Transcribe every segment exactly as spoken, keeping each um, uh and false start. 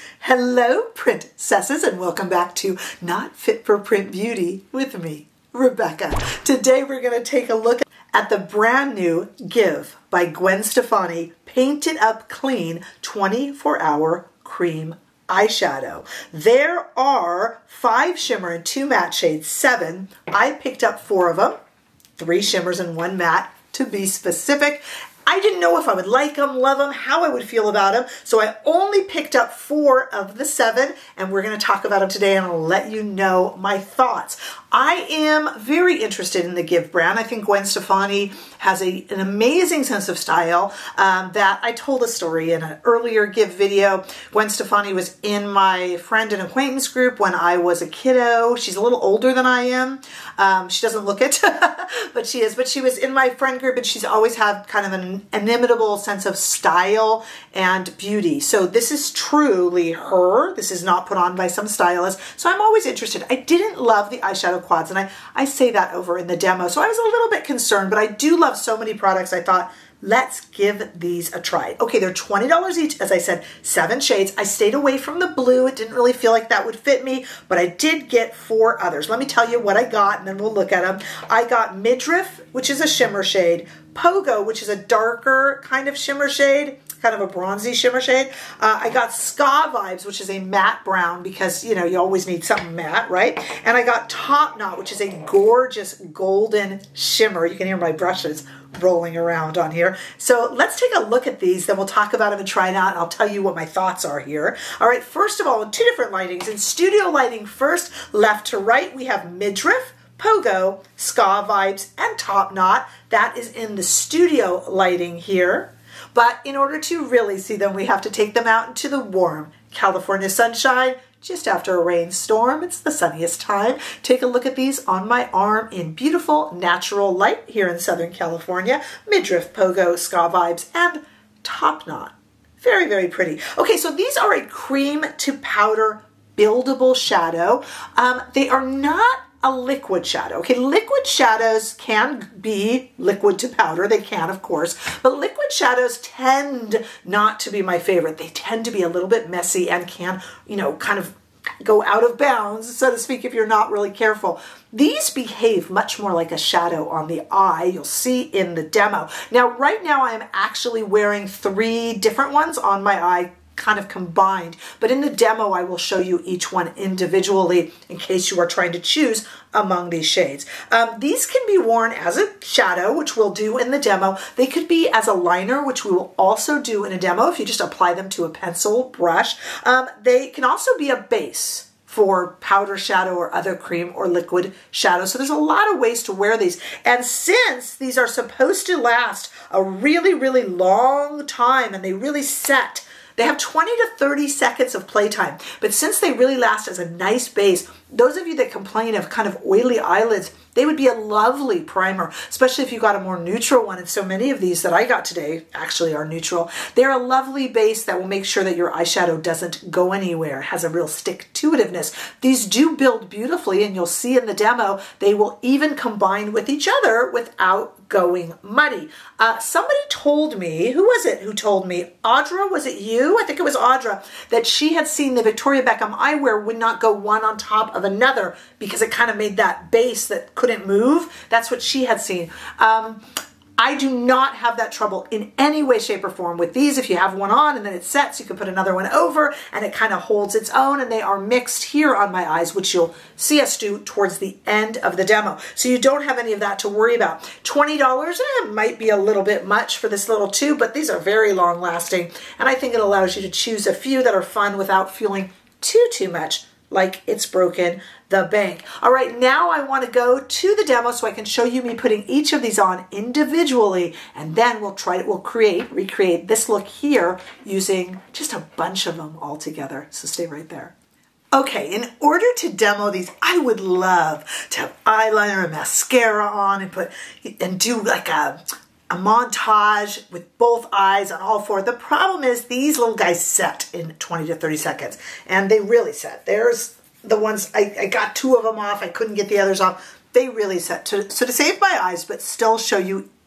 Hello, princesses, and welcome back to Not Fit for Print Beauty with me, Rebecca. Today we're going to take a look at the brand new Gxve by Gwen Stefani Paint It Up Clean twenty-four hour Cream Eyeshadow. There are five shimmer and two matte shades, seven. I picked up four of them, three shimmers and one matte to be specific. I didn't know if I would like them, love them, how I would feel about them, so I only picked up four of the seven, and we're going to talk about them today, and I'll let you know my thoughts. I am very interested in the Gxve brand. I think Gwen Stefani has a, an amazing sense of style um, that I told a story in an earlier Gxve video. Gwen Stefani was in my friend and acquaintance group when I was a kiddo. She's a little older than I am. Um, she doesn't look it, but she is. But she was in my friend group, and she's always had kind of an inimitable sense of style and beauty. So this is truly her. This is not put on by some stylist. So I'm always interested. I didn't love the eyeshadow quads, and I, I say that over in the demo. So I was a little bit concerned, but I do love so many products. I thought, let's give these a try. Okay, they're twenty dollars each. As I said, seven shades. I stayed away from the blue. It didn't really feel like that would fit me, but I did get four others. Let me tell you what I got, and then we'll look at them. I got Midriff, which is a shimmer shade, Pogo, which is a darker kind of shimmer shade, kind of a bronzy shimmer shade. Uh, I got Gxve, which is a matte brown, because, you know, you always need something matte, right? And I got Topknot, which is a gorgeous golden shimmer. You can hear my brushes rolling around on here. So let's take a look at these, then we'll talk about them and try it out, and I'll tell you what my thoughts are here. All right, first of all, in two different lightings. In studio lighting first, left to right, we have Midriff, Pogo, Gxve, and Topknot. That is in the studio lighting here. But in order to really see them, we have to take them out into the warm California sunshine just after a rainstorm. It's the sunniest time. Take a look at these on my arm in beautiful natural light here in Southern California. Midriff, Pogo, Gxve, and Topknot. Very, very pretty. Okay, so these are a cream to powder buildable shadow. Um, they are not a liquid shadow. Okay, liquid shadows can be liquid to powder. They can, of course, but liquid shadows tend not to be my favorite. They tend to be a little bit messy and can, you know, kind of go out of bounds, so to speak, if you're not really careful. These behave much more like a shadow on the eye. You'll see in the demo. Now, right now, I am actually wearing three different ones on my eye, kind of combined, but in the demo I will show you each one individually in case you are trying to choose among these shades. Um, these can be worn as a shadow, which we'll do in the demo. They could be as a liner, which we will also do in a demo if you just apply them to a pencil brush. Um, they can also be a base for powder shadow or other cream or liquid shadow. So there's a lot of ways to wear these. And since these are supposed to last a really, really long time and they really set, they have twenty to thirty seconds of playtime, but since they really last as a nice base, those of you that complain of kind of oily eyelids, they would be a lovely primer, especially if you got a more neutral one, and so many of these that I got today actually are neutral. They're a lovely base that will make sure that your eyeshadow doesn't go anywhere, it has a real stick-to-itiveness. These do build beautifully, and you'll see in the demo, they will even combine with each other without going muddy. Uh, somebody told me, who was it who told me? Audra, was it you? I think it was Audra, that she had seen the Victoria Beckham eyewear would not go one on top of another because it kind of made that base that couldn't move. That's what she had seen. Um, I do not have that trouble in any way, shape, or form with these. If you have one on and then it sets, you can put another one over and it kind of holds its own, and they are mixed here on my eyes, which you'll see us do towards the end of the demo. So you don't have any of that to worry about. twenty dollars eh, might be a little bit much for this little tube, but these are very long lasting, and I think it allows you to choose a few that are fun without feeling too, too much like it's broken the bank. All right, now I want to go to the demo so I can show you me putting each of these on individually, and then we'll try it, we'll create, recreate this look here using just a bunch of them all together. So stay right there. Okay, in order to demo these, I would love to have eyeliner and mascara on and put and do like a a montage with both eyes on all four. The problem is these little guys set in twenty to thirty seconds, and they really set. There's the ones, I, I got two of them off. I couldn't get the others off. They really set. To, so to save my eyes, but still show you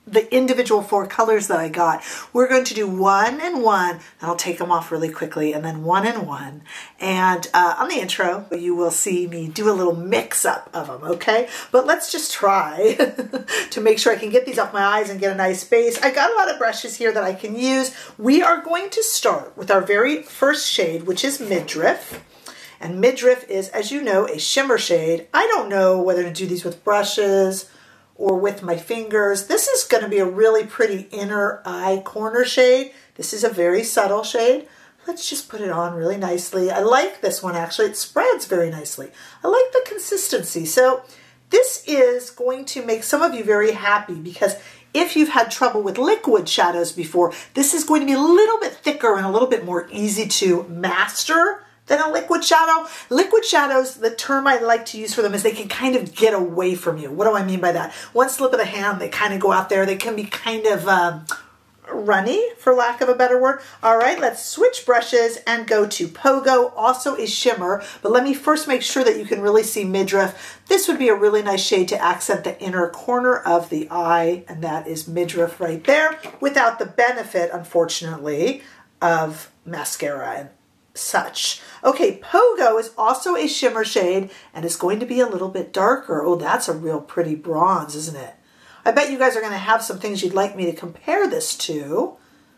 the individual four colors that I got. We're going to do one and one, and I'll take them off really quickly, and then one and one. And uh, on the intro, you will see me do a little mix up of them, okay? But let's just try to make sure I can get these off my eyes and get a nice base. I got a lot of brushes here that I can use. We are going to start with our very first shade, which is Midriff. And Midriff is, as you know, a shimmer shade. I don't know whether to do these with brushes or with my fingers. This is going to be a really pretty inner eye corner shade. This is a very subtle shade. Let's just put it on really nicely. I like this one actually. It spreads very nicely. I like the consistency. So this is going to make some of you very happy because if you've had trouble with liquid shadows before, this is going to be a little bit thicker and a little bit more easy to master than a liquid shadow. Liquid shadows, the term I like to use for them is they can kind of get away from you. What do I mean by that? One slip of the hand, they kind of go out there. They can be kind of um, runny, for lack of a better word. All right, let's switch brushes and go to Pogo, also a shimmer. But let me first make sure that you can really see Midriff. This would be a really nice shade to accent the inner corner of the eye, and that is Midriff right there, without the benefit, unfortunately, of mascara and such. Okay, Pogo is also a shimmer shade and is going to be a little bit darker. Oh, that's a real pretty bronze, isn't it? I bet you guys are going to have some things you'd like me to compare this to.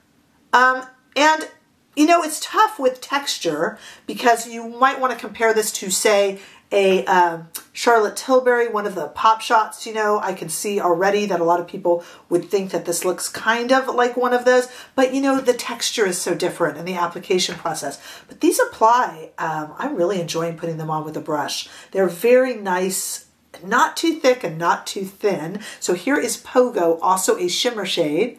Um, and, you know, it's tough with texture because you might want to compare this to, say, a um, Charlotte Tilbury, one of the pop shots. You know, I can see already that a lot of people would think that this looks kind of like one of those, but you know, the texture is so different in the application process. But these apply. Um, I'm really enjoying putting them on with a brush. They're very nice, not too thick and not too thin. So here is Pogo, also a shimmer shade,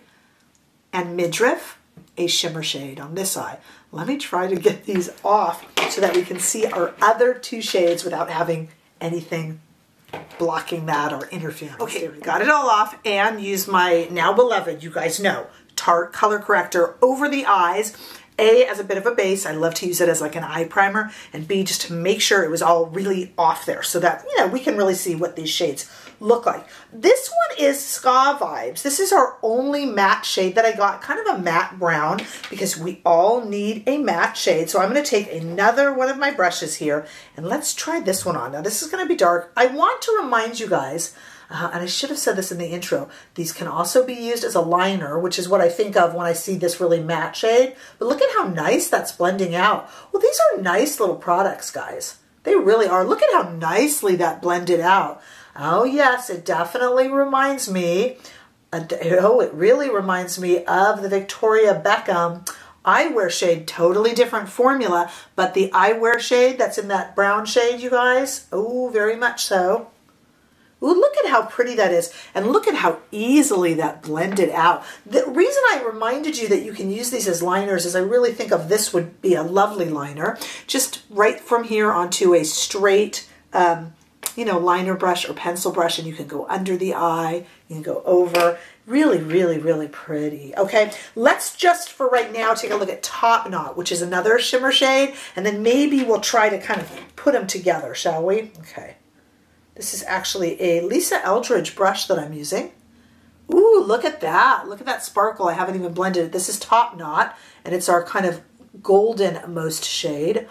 and Midriff, a shimmer shade on this eye. Let me try to get these off so that we can see our other two shades without having anything blocking that or interfering. Okay, we got it all off and used my now beloved, you guys know, Tarte Color Corrector over the eyes. A, as a bit of a base. I love to use it as like an eye primer, and B, just to make sure it was all really off there so that, you know, we can really see what these shades look like. This one is Ska Vibes. This is our only matte shade that I got, kind of a matte brown, because we all need a matte shade. So I'm going to take another one of my brushes here and let's try this one on. Now this is going to be dark. I want to remind you guys, Uh, and I should have said this in the intro, these can also be used as a liner, which is what I think of when I see this really matte shade. But look at how nice that's blending out. Well, these are nice little products, guys. They really are. Look at how nicely that blended out. Oh, yes, it definitely reminds me, uh, oh, it really reminds me of the Victoria Beckham eyewear shade. Totally different formula, but the eyewear shade that's in that brown shade, you guys, oh, very much so. Ooh, look at how pretty that is, and look at how easily that blended out. The reason I reminded you that you can use these as liners is I really think of this would be a lovely liner. Just right from here onto a straight, um, you know, liner brush or pencil brush, and you can go under the eye, you can go over. Really, really, really pretty. Okay, let's just for right now take a look at Topknot, which is another shimmer shade, and then maybe we'll try to kind of put them together, shall we? Okay. This is actually a Lisa Eldridge brush that I'm using. Ooh, look at that. Look at that sparkle. I haven't even blended it. This is Topknot, and it's our kind of golden-most shade.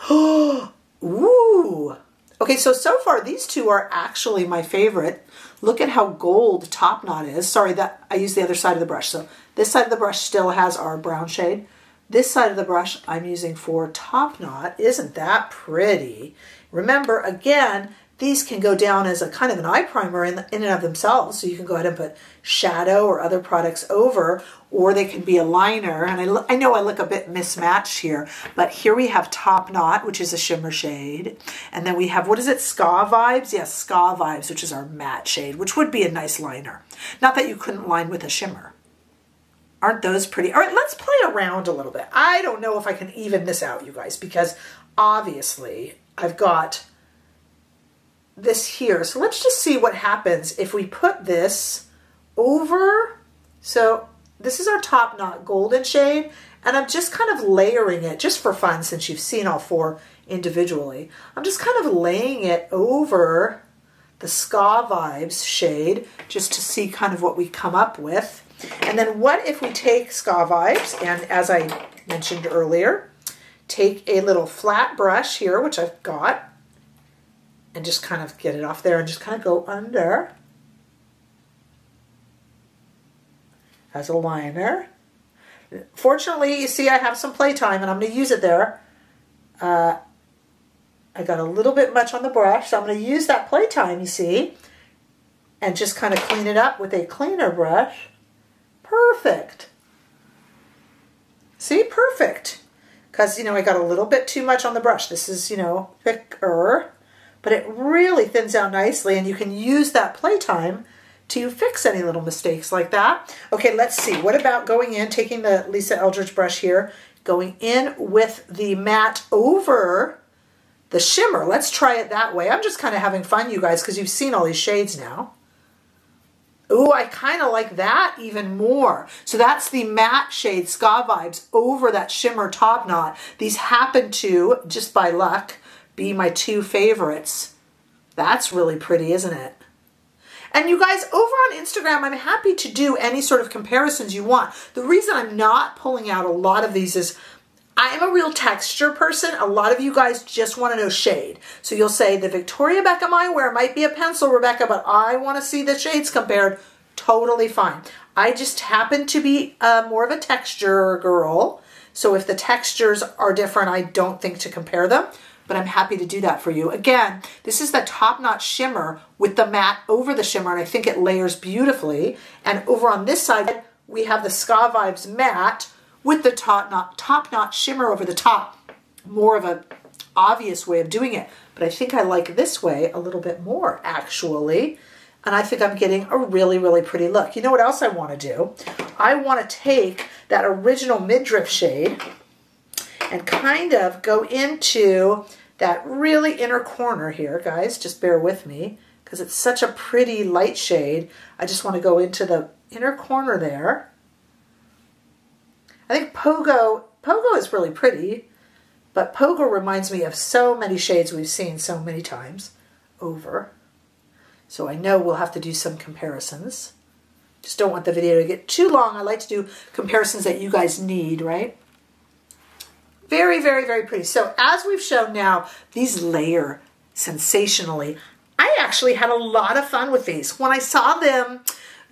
Ooh. Okay, so, so far these two are actually my favorite. Look at how gold Topknot is. Sorry, that I used the other side of the brush. So this side of the brush still has our brown shade. This side of the brush I'm using for Topknot. Isn't that pretty? Remember, again, these can go down as a kind of an eye primer in, in and of themselves. So you can go ahead and put shadow or other products over, or they can be a liner. And I, I know I look a bit mismatched here, but here we have Topknot, which is a shimmer shade. And then we have, what is it, Ska Vibes? Yes, Ska Vibes, which is our matte shade, which would be a nice liner. Not that you couldn't line with a shimmer. Aren't those pretty? All right, let's play around a little bit. I don't know if I can even this out, you guys, because obviously I've got this here. So let's just see what happens if we put this over. So this is our Topknot golden shade, and I'm just kind of layering it just for fun, since you've seen all four individually. I'm just kind of laying it over the Ska Vibes shade just to see kind of what we come up with. And then what if we take Gxve, and as I mentioned earlier, take a little flat brush here, which I've got, and just kind of get it off there and just kind of go under as a liner. Fortunately, you see I have some playtime and I'm going to use it there. Uh, I got a little bit much on the brush, so I'm going to use that playtime, you see, and just kind of clean it up with a cleaner brush. Perfect. See, perfect. Because, you know, I got a little bit too much on the brush. This is, you know, thicker, but it really thins out nicely, and you can use that playtime to fix any little mistakes like that. Okay, let's see. What about going in, taking the Lisa Eldridge brush here, going in with the matte over the shimmer. Let's try it that way. I'm just kind of having fun, you guys, because you've seen all these shades now. Ooh, I kind of like that even more. So that's the matte shade Gxve over that shimmer Topknot. These happen to, just by luck, be my two favorites. That's really pretty, isn't it? And you guys, over on Instagram, I'm happy to do any sort of comparisons you want. The reason I'm not pulling out a lot of these is I'm a real texture person. A lot of you guys just want to know shade. So you'll say the Victoria Beckham eyewear might be a pencil, Rebecca, but I want to see the shades compared. Totally fine. I just happen to be uh, more of a texture girl. So if the textures are different, I don't think to compare them. But I'm happy to do that for you. Again, this is the Topknot shimmer with the matte over the shimmer, and I think it layers beautifully. And over on this side, we have the Gxve matte with the Topknot, Topknot shimmer over the top. More of an obvious way of doing it. But I think I like this way a little bit more, actually. And I think I'm getting a really, really pretty look. You know what else I want to do? I want to take that original Midriff shade and kind of go into that really inner corner here, guys. Just bear with me because it's such a pretty light shade. I just want to go into the inner corner there. I think Pogo, Pogo is really pretty, but Pogo reminds me of so many shades we've seen so many times over. So I know we'll have to do some comparisons. Just don't want the video to get too long. I like to do comparisons that you guys need, right? Very, very, very pretty. So as we've shown now, these layer sensationally. I actually had a lot of fun with these. When I saw them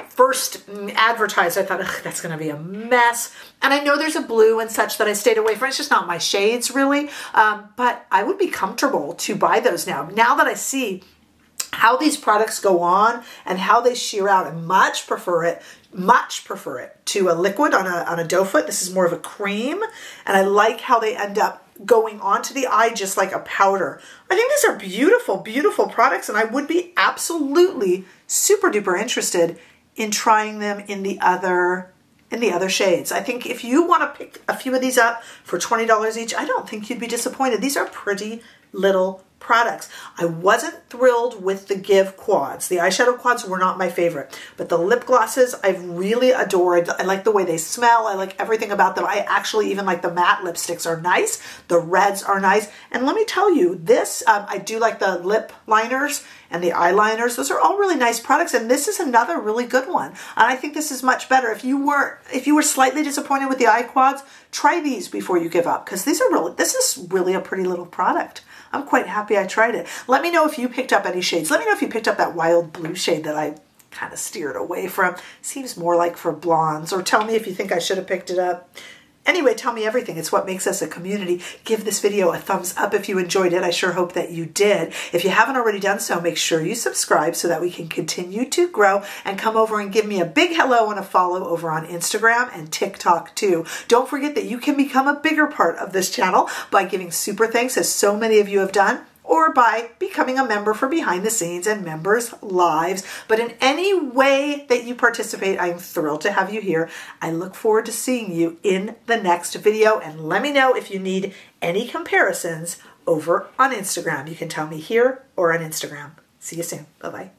first advertised, I thought, ugh, that's going to be a mess. And I know there's a blue and such that I stayed away from. It's just not my shades, really. Um, but I would be comfortable to buy those now. Now that I see how these products go on and how they sheer out, I much prefer it, much prefer it to a liquid on a, on a doe foot. This is more of a cream, and I like how they end up going onto the eye just like a powder. I think these are beautiful, beautiful products, and I would be absolutely super duper interested in trying them in the other in the other shades. I think if you want to pick a few of these up for twenty dollars each, I don't think you'd be disappointed. These are pretty little products. I wasn't thrilled with the Gxve quads. The eyeshadow quads were not my favorite, but the lip glosses I've really adored. I like the way they smell. I like everything about them. I actually even like the matte lipsticks are nice. The reds are nice. And let me tell you, this, um, I do like the lip liners and the eyeliners. Those are all really nice products, and this is another really good one. And I think this is much better. If you were if you were slightly disappointed with the eye quads, try these before you give up, because these are really this is really a pretty little product. I'm quite happy I tried it. Let me know if you picked up any shades. Let me know if you picked up that wild blue shade that I kind of steered away from. Seems more like for blondes. Or tell me if you think I should have picked it up. Anyway, tell me everything. It's what makes us a community. Give this video a thumbs up if you enjoyed it. I sure hope that you did. If you haven't already done so, make sure you subscribe so that we can continue to grow, and come over and give me a big hello and a follow over on Instagram and TikTok too. Don't forget that you can become a bigger part of this channel by giving super thanks, as so many of you have done, or by becoming a member for behind the scenes and members lives. But in any way that you participate, I'm thrilled to have you here. I look forward to seeing you in the next video, and let me know if you need any comparisons over on Instagram. You can tell me here or on Instagram. See you soon. Bye-bye.